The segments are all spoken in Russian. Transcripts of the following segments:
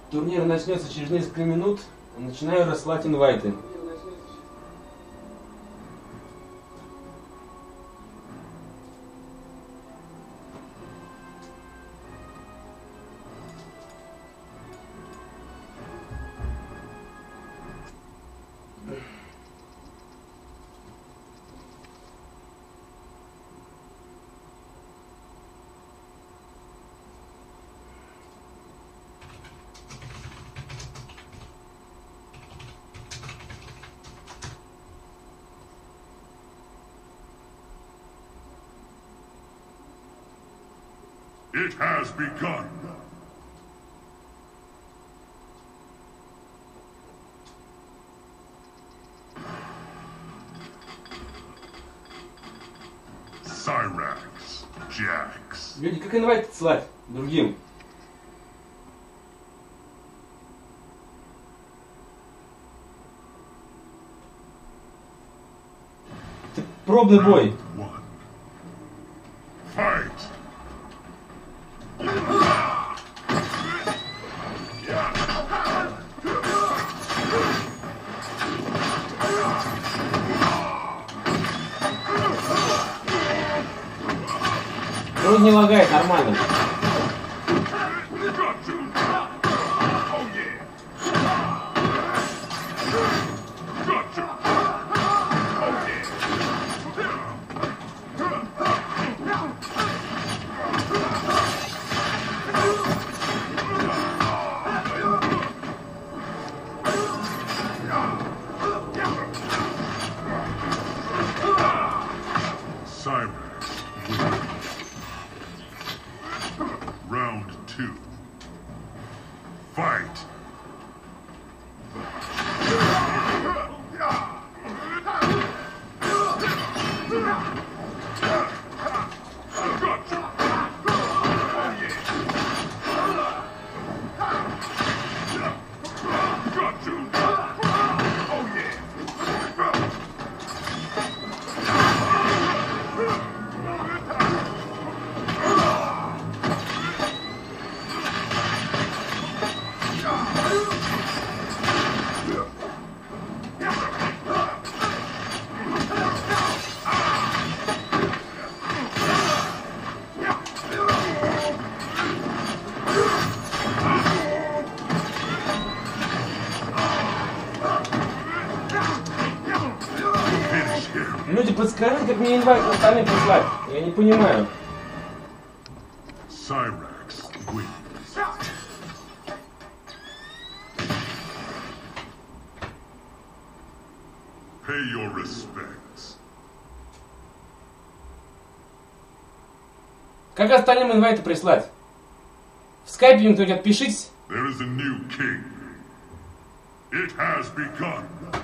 Турнир начнется через несколько минут. Начинаю рассылать инвайты. It has begun. Cyrax, Jax. Люди, как инвайт отсылать другим? Это пробный бой. One. Fight. Он не лагает, нормально. Round 2. Fight! Люди, подскажите, как мне инвайт остальным прислать? Я не понимаю. Cyrax wins. Pay your respects. Как остальным инвайты прислать? В скайпе мне кто-нибудь отпишитесь. There is a new king. It has begun.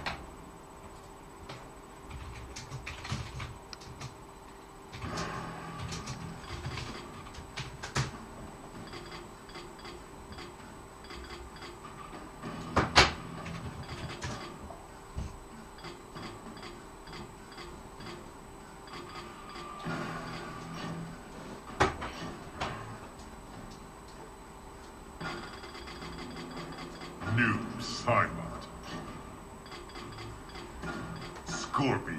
New Psylot. Scorpion.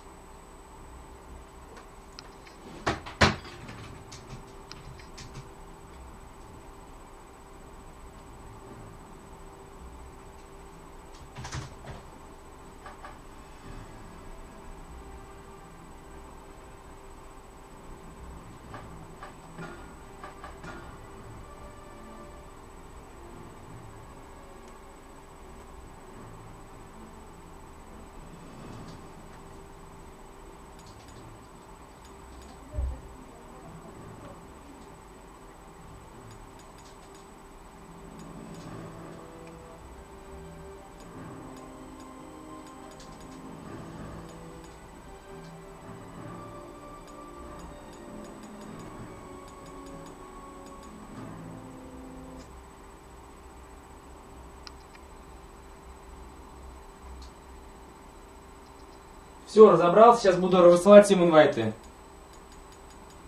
Все, разобрался, сейчас буду высылать им инвайты.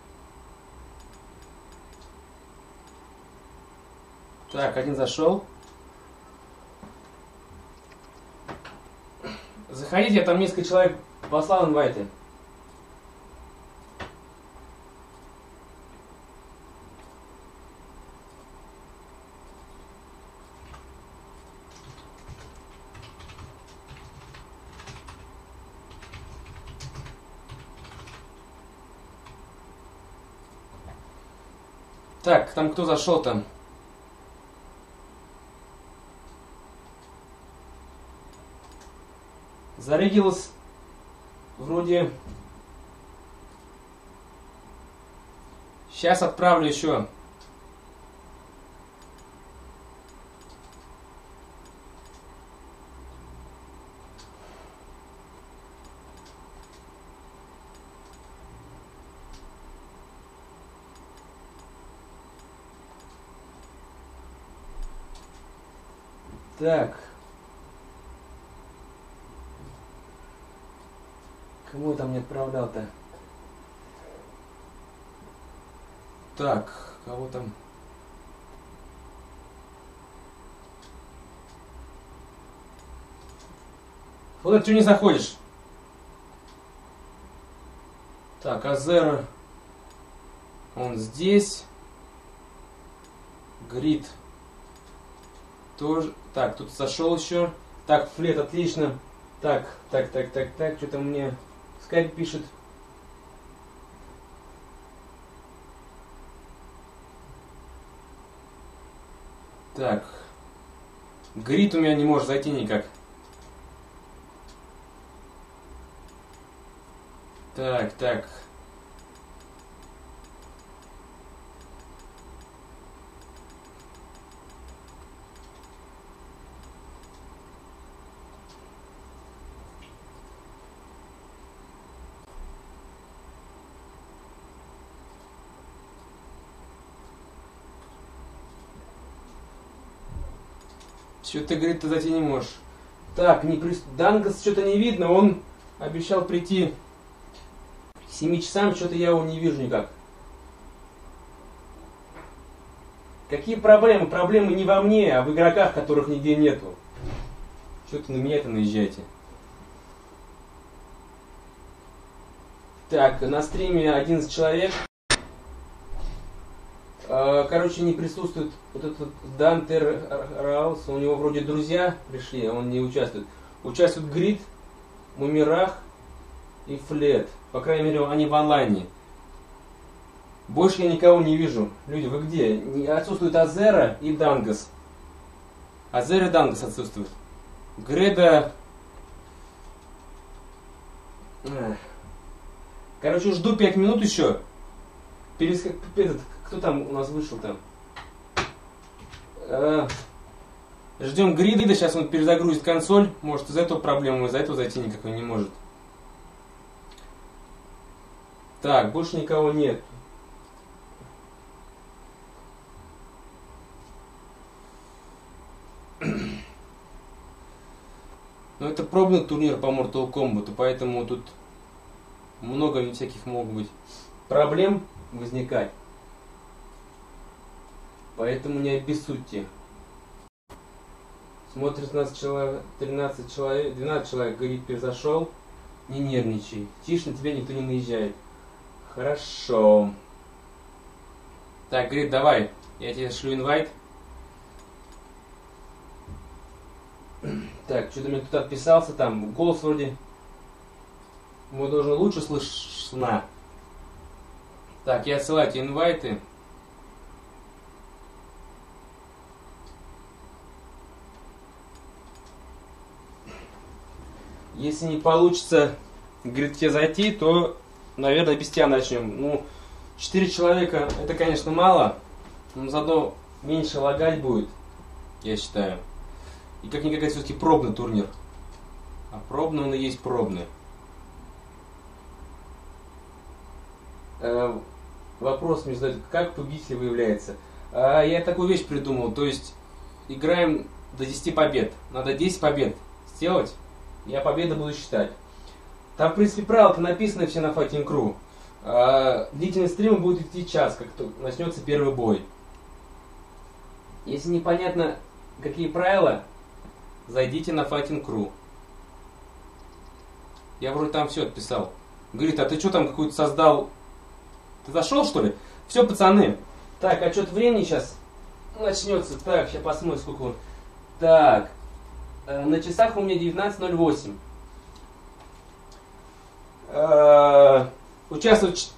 Так, один зашел. Заходите, я там несколько человек послал инвайты. Так, там кто зашел там? Зарегилось вроде... Сейчас отправлю еще. Так. Кому я там не отправлял-то? Так, кого там? Вот ты не заходишь. Так, Азера. Он здесь. Грид. Тоже. Так, тут зашел еще. Так, Флет, отлично. Так. Что-то мне скайп пишет. Так. Грид у меня не может зайти никак. Так. Что ты, говорит, ты зайти не можешь. Так, Дангас что-то не видно, он обещал прийти к 7 часам, что-то я его не вижу никак. Какие проблемы? Проблемы не во мне, а в игроках, которых нигде нету. Что-то на меня-то наезжаете. Так, на стриме 11 человек. Короче, не присутствует вот этот Дантер Раус. У него вроде друзья пришли, он не участвует. Участвует Грид, Мумирах и Флет. По крайней мере, они в онлайне. Больше я никого не вижу. Люди, вы где? Отсутствует Азера и Дангас. Азера и Дангас отсутствуют. Греда... Короче, жду 5 минут еще. Кто там у нас вышел там? Ждем Грида, сейчас он перезагрузит консоль. Может, из-за этого проблема, из-за этого зайти никакой не может. Так, больше никого нет. Но это пробный турнир по Mortal Kombat, поэтому тут много всяких могут быть проблем возникать. Поэтому не обессудьте. Смотрит нас человек, 13 человек, 12 человек, говорит, перезашел. Не нервничай. Тише, на тебя никто не наезжает. Хорошо. Так, говорит, давай. Я тебе шлю инвайт. Так, что-то мне кто-то отписался там. Голос вроде. Его должен лучше слышно. Так, я отсылаю тебе инвайты. Если не получится, говорит, тебе зайти, то, наверное, без тебя начнем. Ну, 4 человека, это, конечно, мало, но зато меньше лагать будет, я считаю. И как-никак это все-таки пробный турнир. А пробный он и есть пробный. Вопрос мне задают, как победитель выявляется. Я такую вещь придумал, то есть играем до 10 побед. Надо 10 побед сделать. Я победу буду считать. Там, в принципе, правила-то написаны все на Fighting.ru. Длительность стрима будет идти час, как начнется первый бой. Если непонятно, какие правила, зайдите на Fighting.ru. Я вроде там все отписал. Говорит, а ты что там какую-то создал? Ты зашел, что ли? Все, пацаны. Так, отчет времени сейчас начнется. Так, сейчас посмотрим, сколько он. Так, на часах у меня 19:08. Участвует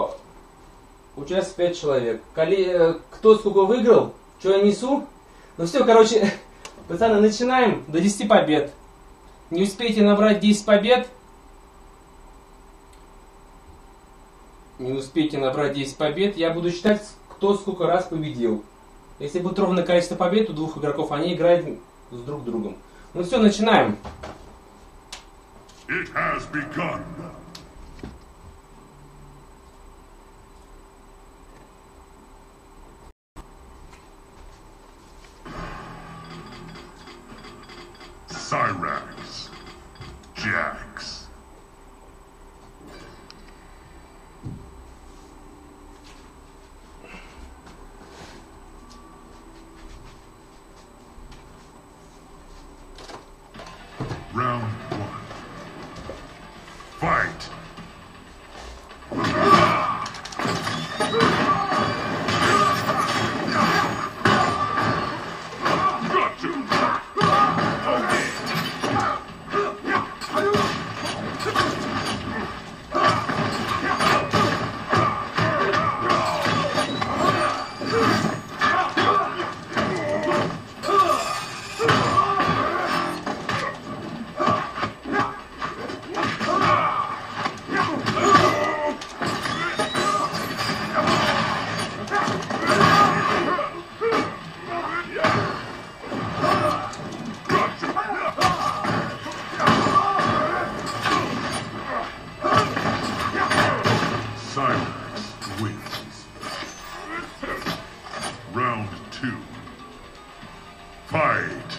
5 человек. Кто сколько выиграл? Что я несу? Ну все, короче, пацаны, начинаем. До 10 побед. Не успеете набрать 10 побед? Не успеете набрать 10 побед, я буду считать, кто сколько раз победил. Если будет ровное количество побед у двух игроков, они играют с друг другом. Ну все, начинаем. It has begun. Cyrax. Jax. Round 1. Fight! Round 2. Fight!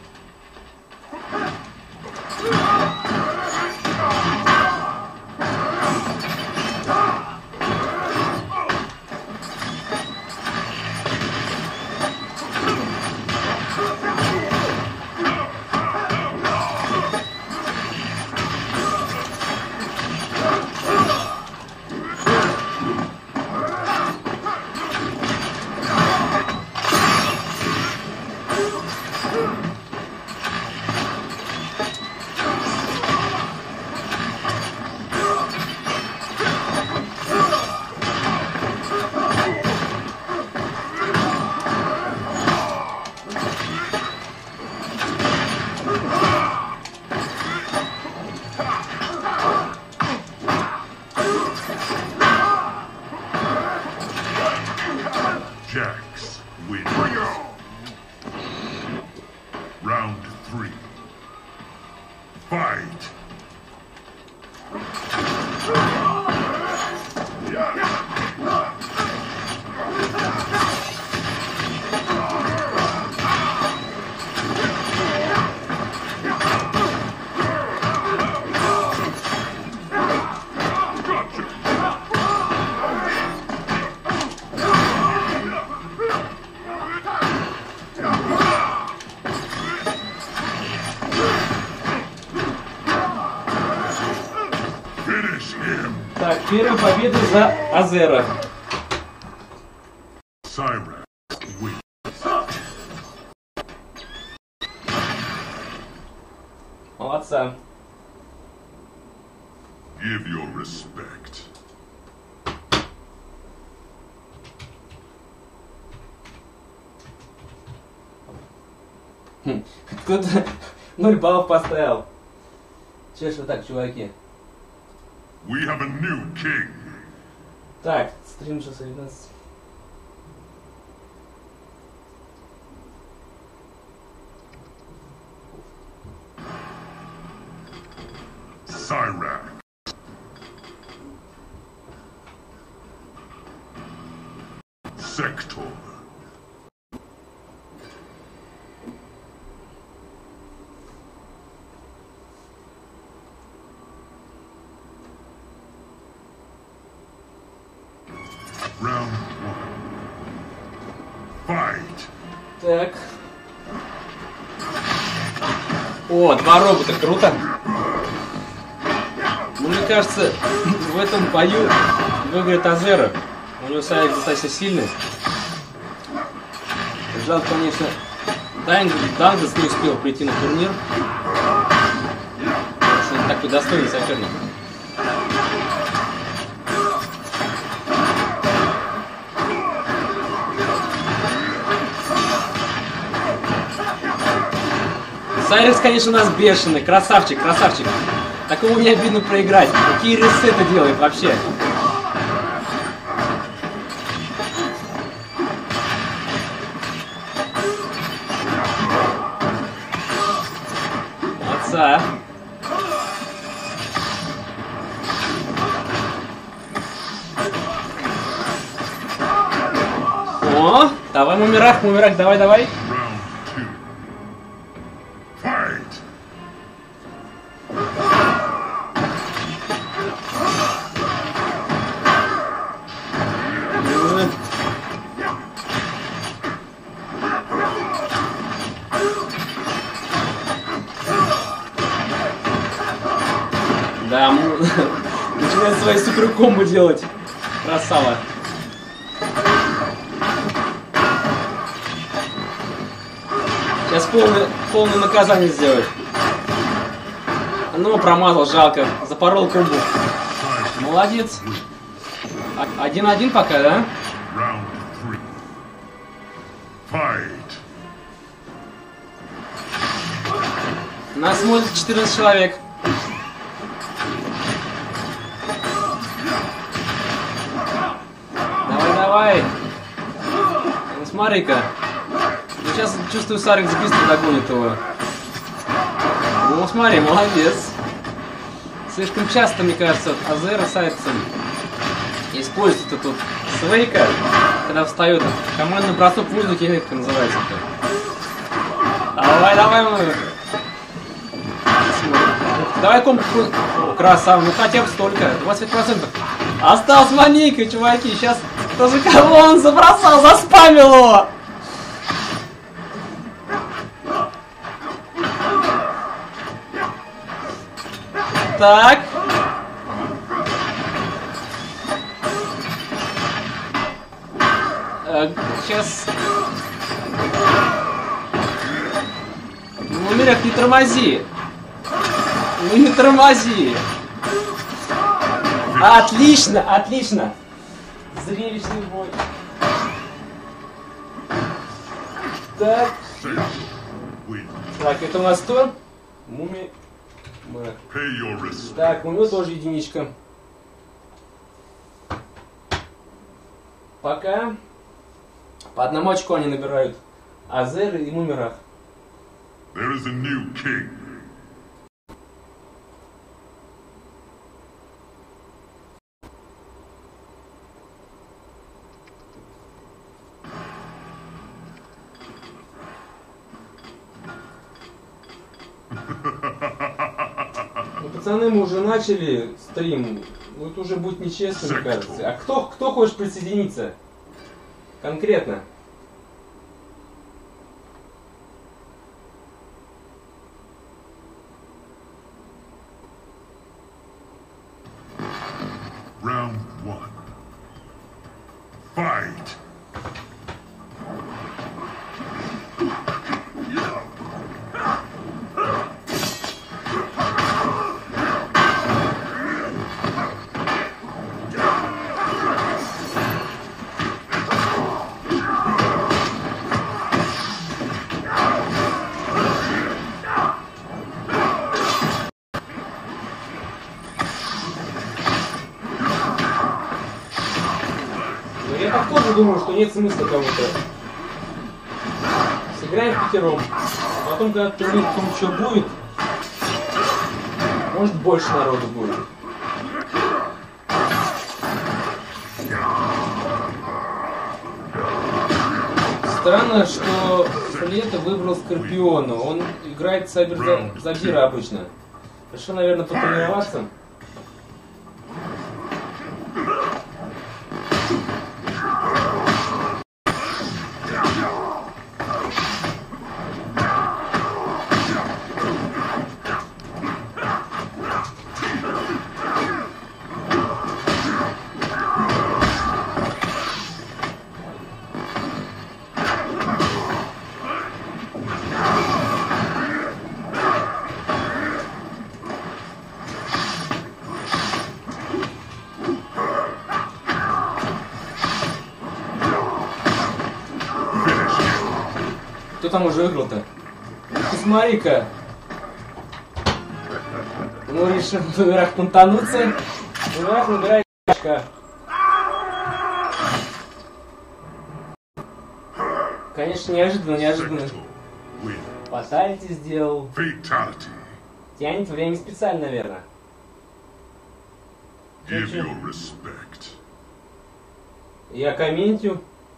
Jax wins. Round 3. Fight! Так, первая победа за Азера. Cyrax wins. Молодца. Give your respect. Кто-то 0 баллов поставил. Че ж вы так, чуваки? We have a new king. Так, стрим 619. Cyrax. Sector. Round 1. Fight! Так. О, 2 робота, круто. мне кажется, в этом бою выиграет Азера. У него Сайрекс достаточно сильный. Жалко, конечно, Дангас не успел прийти на турнир. Потому что он такой достойный соперник. Сайрекс, конечно, у нас бешеный. Красавчик, красавчик. Такому не обидно проиграть. Какие ресеты делает вообще? Молодца. О, давай, Мумирах, давай, давай. Да, начинает свои суперкомбо делать. Красава. Сейчас полное наказание сделает. Ну, промазал, жалко. Запорол комбо. Молодец. 1-1 пока, да? Нас смотрит 14 человек. Давай. Ну, смотри-ка. Сейчас чувствую, Сайрекс быстро догонит его. Ну, смотри, молодец. Слишком часто, мне кажется, Азера Сайрексом использует эту свейка, когда встает. Командный бросок в воздухе, или как называется это. Давай, давай комбо. Красава, ну хотя бы столько. 20%. Осталось маленько, чуваки. Сейчас тоже кого он забросал, заспамил его. Так. Сейчас. Мумирах, не тормози. Ну не тормози. Отлично. Зрелищный бой. Так. Так, это у нас кто? Муми. Так, у него тоже единичка. Пока по одному очку они набирают. Азер и Мумирах. There is a new king. Ну, пацаны, мы уже начали стрим. Ну, это уже будет нечестно, мне кажется. А кто хочет присоединиться? Конкретно. Round 1. Fight! Я так тоже думаю, что нет смысла кого-то. Сыграем пятером. Потом, когда турнир еще будет, может больше народу будет. Странно, что Флета выбрал Скорпиона. Он играет Забира обычно. Решил, наверное, потренироваться. там уже выиграл-то? Ты смотри-ка. Ну, решил в номерах понтануться. В номерах набирает очка. Конечно, неожиданно. Фаталити сделал. Fatality. Тянет время специально, наверное. Give your respect. Я комментю.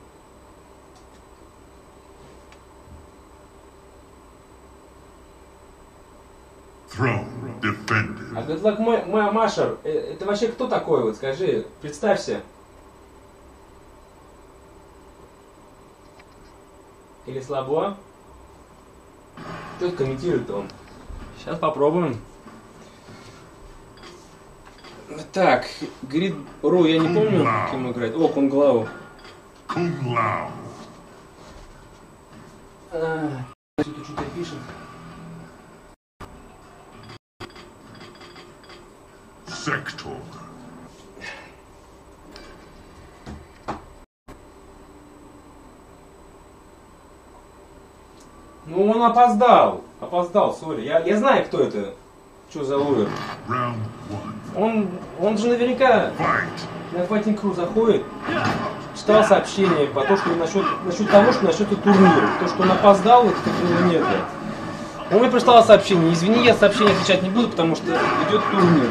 Throne defended. А Гадлак Машер, это вообще кто такой? Вот скажи, представься. Или слабо? Что комментирует он? Сейчас попробуем. Так, Грид Ру, я не помню, кем играет. О, Кунглау. Kung Lao. Тут что-то пишет. Sector. Ну, он опоздал. Сори. Я знаю, кто это. Что за ловер. Round one. Он же наверняка Fight. на Fighting Crew заходит. Читал сообщение по то, что насчет того, что насчет турнира. То, что он опоздал, это такого нет. Он мне прислал сообщение. Извини, я сообщение отвечать не буду, потому что идет турнир.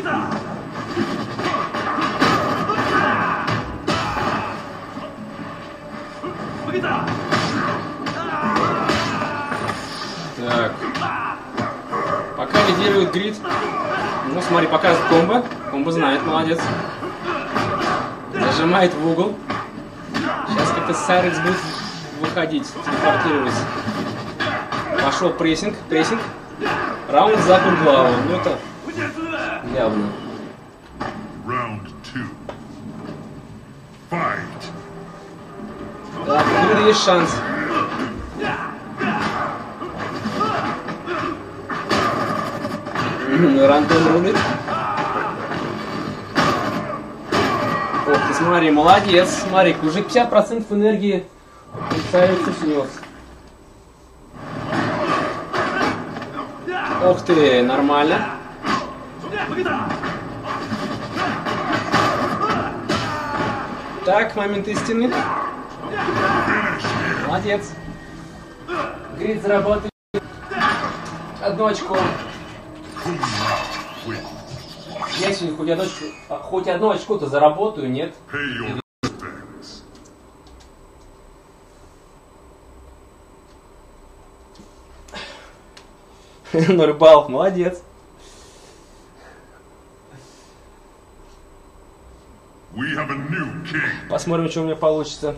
Так. Пока лидирует Грид. Ну, смотри, показывает комбо. Комбо знает, молодец. Зажимает в угол. Сейчас как-то Сайрекс будет выходить, телепортироваться. Пошел прессинг. Раунд за Кунглау. Ну, это явно. Round two. Fight. Так, у Грида есть шанс. Рандом рулит. Ох ты, смотри, молодец. Смотри, уже 50% энергии Сайрекса снес. Ух ты, нормально. Так, момент истины. Молодец. Грид заработает 1 очко. Kung Lao wins. Я сегодня хоть одно очко-то заработаю, нет? Pay your respects. Норбал, молодец. We have a new king. Посмотрим, что у меня получится.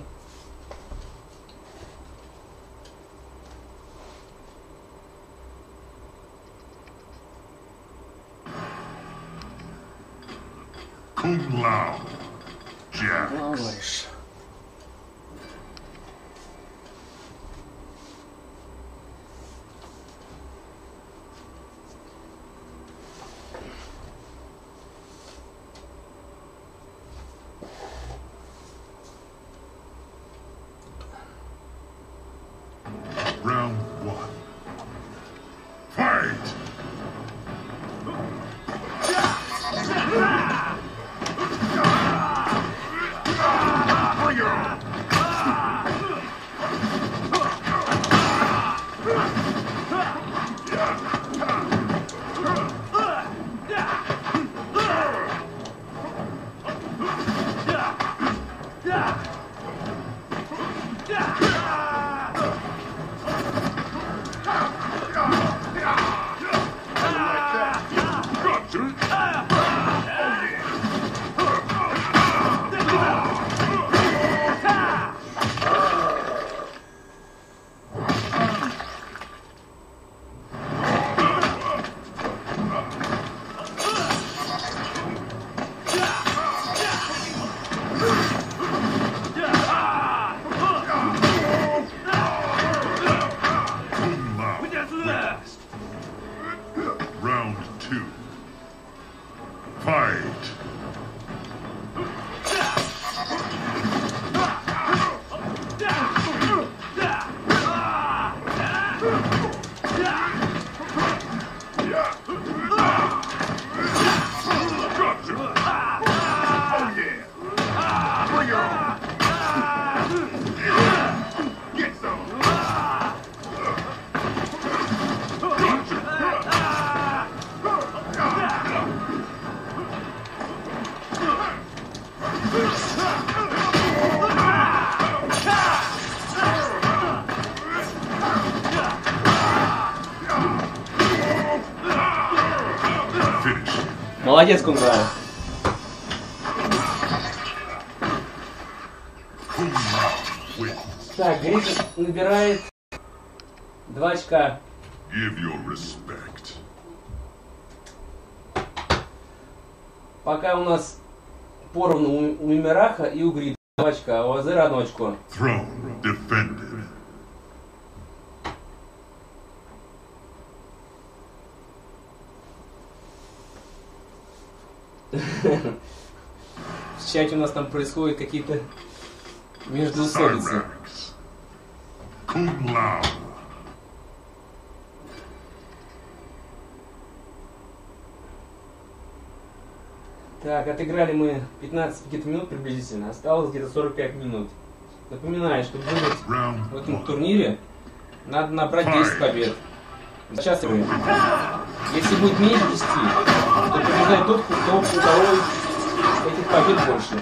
Kung Lao. Jack. Говоришь. Round one. Fight. Молодец, Кунг-Лао. Так, Гриффин набирает 2 очка. Give your respect. Пока у нас поровну у Мимираха и у Грида 2 очка, а у Азера 1 очко. Throne defended. В чате у нас там происходят какие-то междоусобицы. Kung-Lao. Так, отыграли мы 15 где-то минут приблизительно, осталось где-то 45 минут. Напоминаю, что выиграть в этом турнире надо набрать 10 побед. Сейчас если будет меньше 10, то побеждает тот, у кого этих побед больше.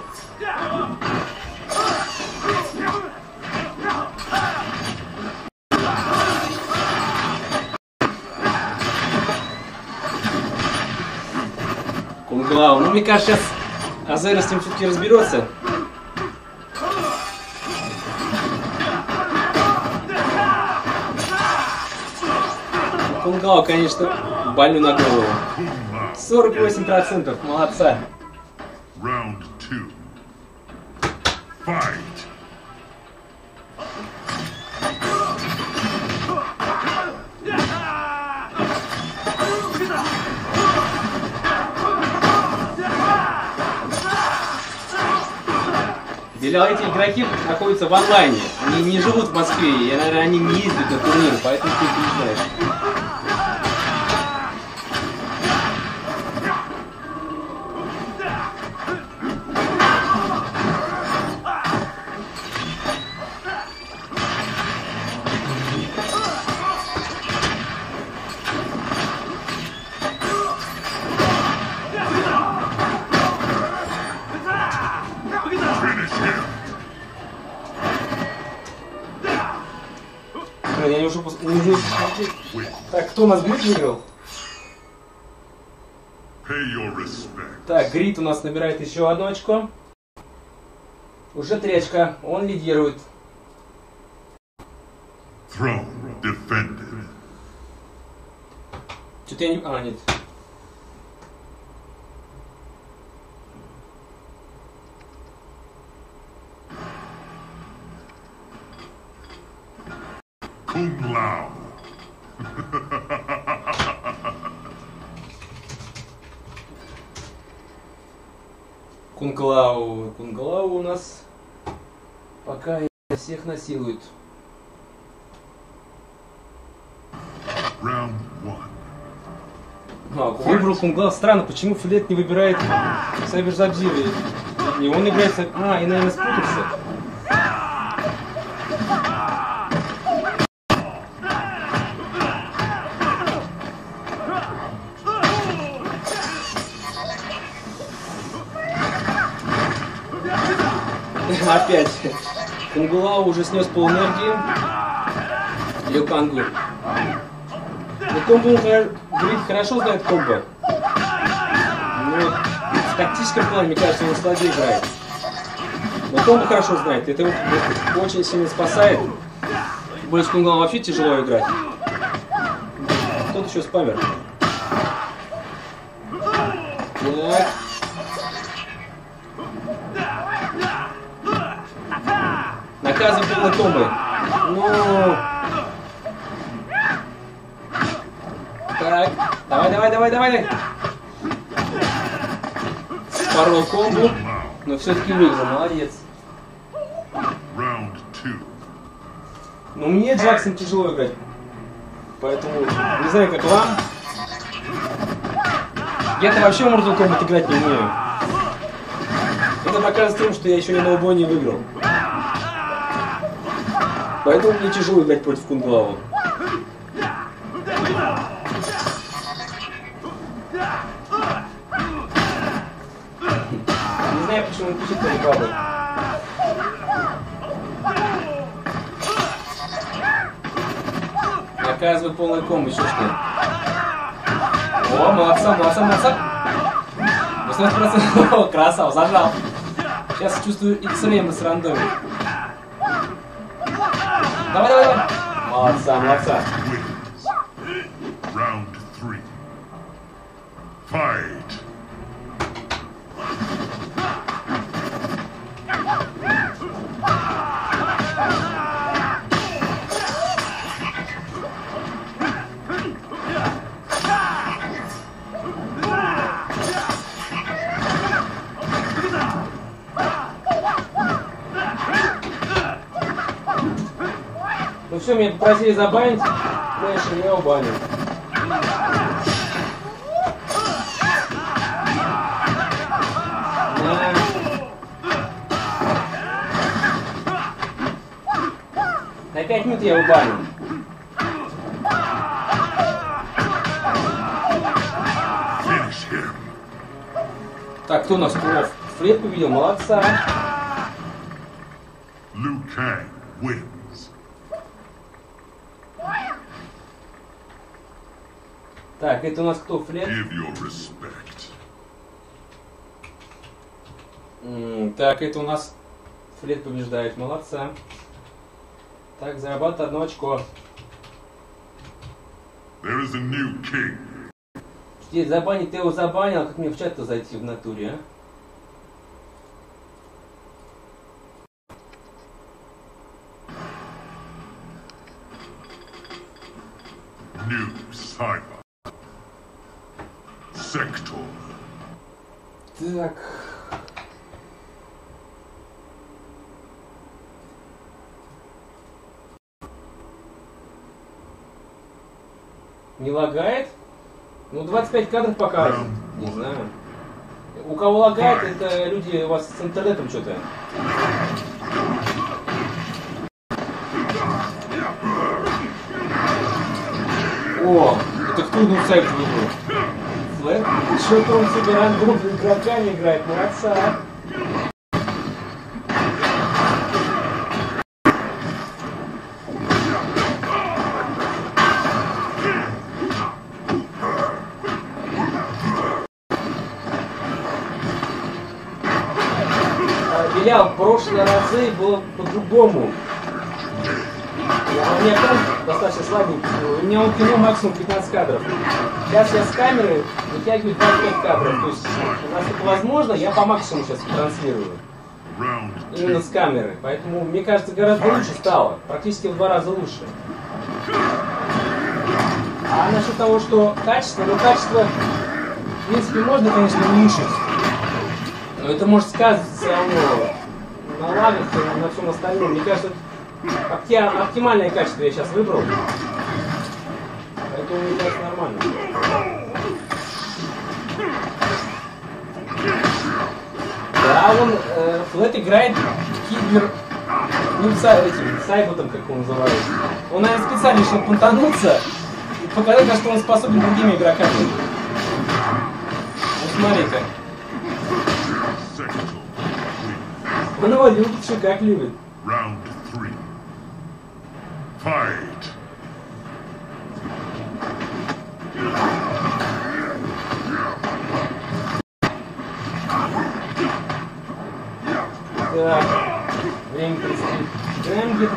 Кунг-Лао. Ну, мне кажется, сейчас Азера с ним все-таки разберется. Кунг-Лао, конечно, больной на голову. 48%. Молодца. Round 2. Fight. Эти игроки находятся в онлайне. Они не живут в Москве, и, наверное, они не ездят на турнир, поэтому ты их не знаешь. Я не уже посмотреть. Так, кто у нас Грид выиграл? Так, Грид у нас набирает еще 1 очко. Уже 3 очка. Он лидирует. Что-то я не... А, нет. Kung-Lao. Кунг-Лао. Кунг-Лао у нас пока всех насилует. Round 1. Выбрал Кунг-Лао. Странно, почему Флет не выбирает Сабер Забзира? Не он играет... А, и, наверное, спутался. Опять. Кунг-Лао уже снес полэнергии. Лю Кангу. Но комбо Грид хорошо знает комбо. Но в тактическом плане, мне кажется, он слабее играет. Но комбо хорошо знает. Это его очень сильно спасает. Более с Кунг-Лао вообще тяжело играть. Кто-то еще спамер. Так. Наказывает полной комбой. Ну. Так. Давай. Спорол комбу. Но все-таки выиграл. Молодец. Round 2. Но мне Джексон тяжело играть. Поэтому не знаю, как вам. Я-то вообще в Mortal Kombat играть не умею. Это показывает тем, что я еще ни одного боя не выиграл. Поэтому мне тяжело играть против Кунг-Лау. Не знаю, почему он пишет Алибабы. Оказывает полная комбо, еще что. О, молодца, молодца, молодца. 18%. О, красава, зажал. Сейчас чувствую X-Ray с рандомом. Давай, давай, давай. Молодца, молодца. Round 3. Fight. Ну все, меня попросили забанить, Флэша, я убанил. На 5 минут я убанил. Так, кто у нас? Фред победил, молодца. Liu Kang wins. Так, это у нас кто? Фред? Give your respect. Так, это у нас Фред побеждает, молодца. Так, зарабатывает 1 очко. There is a new king. Здесь забанить, ты его забанил, как мне в чат-то зайти в натуре, а? New Cyber. Sector. Так. Не лагает? Ну, 25 кадров показывает. Не знаю. У кого лагает, это люди у вас с интернетом что-то. О, это кто сайт выбрал? Флэт? Что-то он себе рандом игроками играет, молодца. Белял, в прошлые разы было по-другому. У меня там достаточно слабенький. У меня он кино максимум 15 кадров. Сейчас я с камеры вытягиваю 25 кадров. То есть, насколько возможно, я по максимуму сейчас транслирую. Именно с камеры. Поэтому, мне кажется, гораздо лучше стало. Практически в 2 раза лучше. А насчет того, что качество, ну качество, в принципе, можно, конечно, улучшить. Но это может сказываться все равно на лагах и на всем остальном. Мне кажется, оптимальное качество я сейчас выбрал. Поэтому мне кажется нормально. Да, он Флэт играет кибер. Ну, этим сайботом, как он называется. Он, наверное, специально решил понтануться и показать, на что он способен другими игроками. Вот смотри-ка. Он его любит, что как любит. Round 3. Fight. Так, время 30. Играем где-то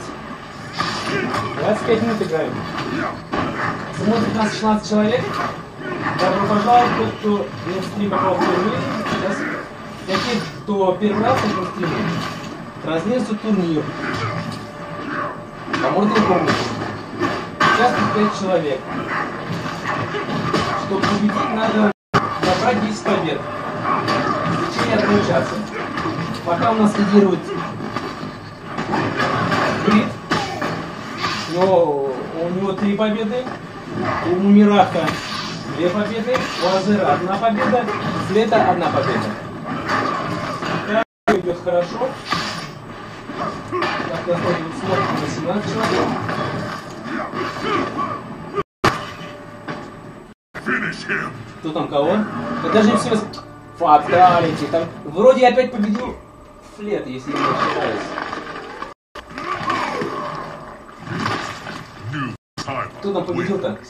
25 минут играем. Смотрит нас 16 человек. Добро пожаловать, тот, кто не в стрим попал впервые. Сейчас для тех, кто первый раз на стриме, транслируется турнир. По Mortal Kombat. Сейчас 5 человек. Чтобы победить, надо набрать 10 побед. В течение 1 часа. Пока у нас лидирует Грид, но у него 3 победы, у Мумираха 2 победы, у Азера 1 победа, у Флета 1 победа. Так, идет хорошо. Так, находим смотрим на 17 человек. Кто там кого? Да даже не все. Фаталити. Там вроде опять победил Флет, если я не ошибаюсь. Кто там победил-то?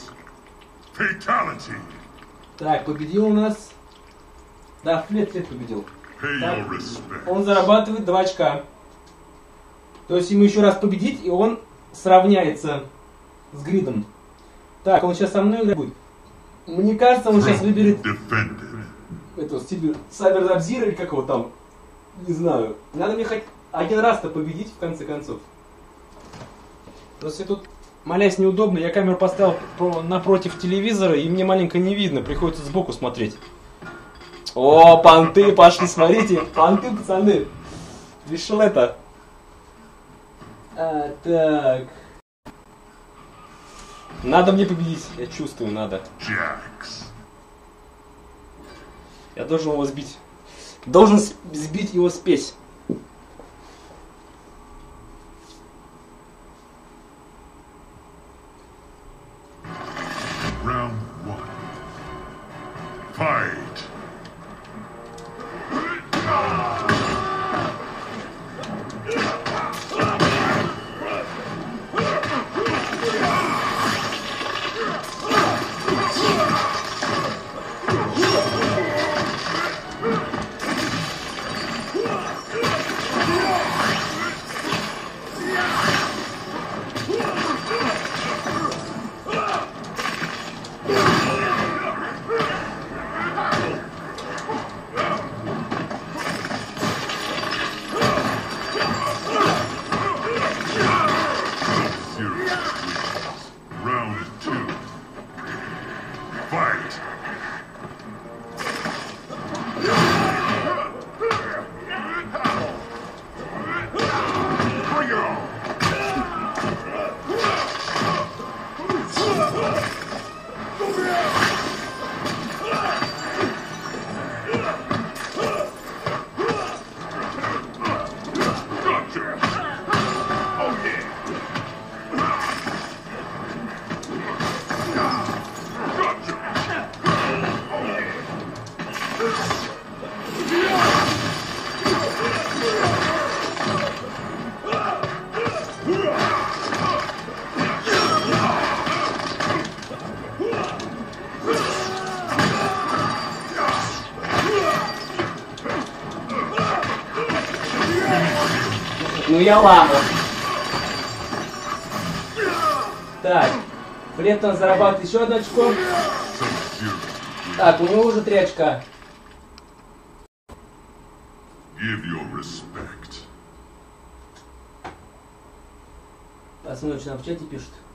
Так, победил у нас. Да, Флет победил. Так, он зарабатывает 2 очка. То есть ему еще раз победить, и он сравняется с Гридом. Так, он сейчас со мной играть будет. Мне кажется, он сейчас выберет эту стиль Cyber Zero или как его там. Не знаю. Надо мне хоть один раз-то победить в конце концов. Просто тут, молясь, неудобно. Я камеру поставил напротив телевизора, и мне маленько не видно. Приходится сбоку смотреть. О, понты пошли, смотрите. Понты, пацаны. Решил это. Так. Надо мне победить. Я чувствую, надо. Я должен его сбить. Должен сбить его спесь. Round 1. Fight. Ну я ладно. Так, Флеттон зарабатывает еще 1 очко. Так, у него уже 3 очка. Посмотрим, что нам в чате пишут.